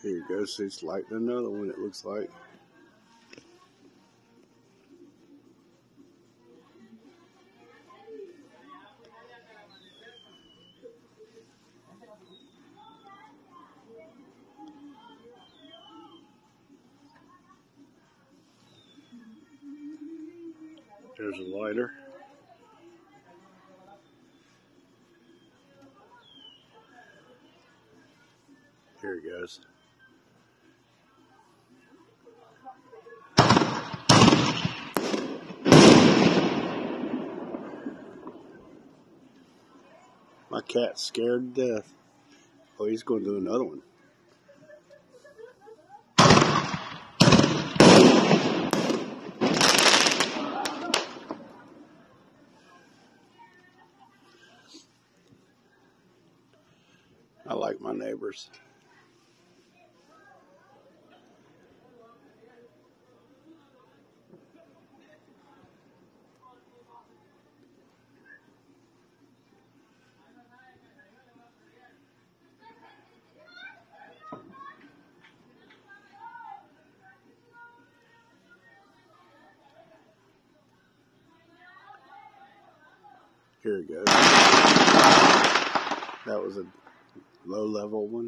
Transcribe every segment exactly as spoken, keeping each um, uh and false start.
Here you go. See, it's lighting another one, it looks like. There's a lighter. Here it goes. My cat's scared to death. Oh, he's going to do another one. I like my neighbors. Here it goes. That was a low level one.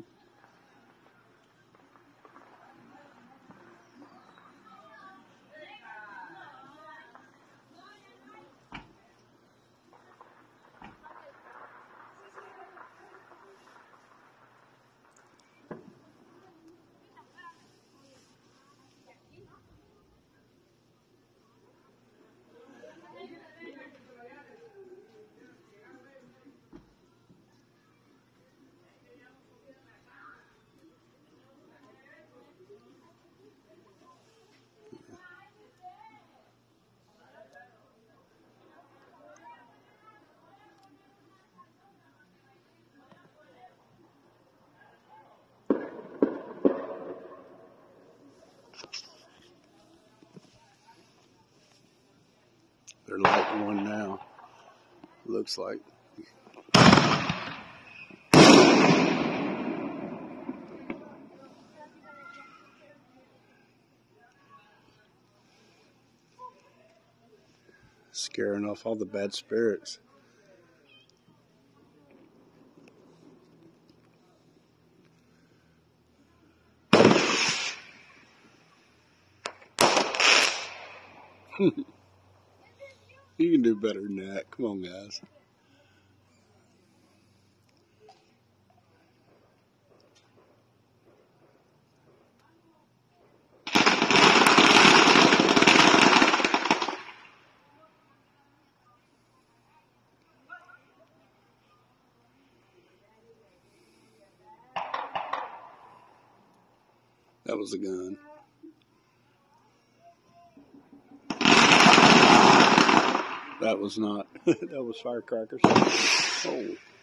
They're lighting one now, looks like. Scaring off all the bad spirits. You can do better than that. Come on, guys. That was a gun. That was not. That was firecrackers. Oh.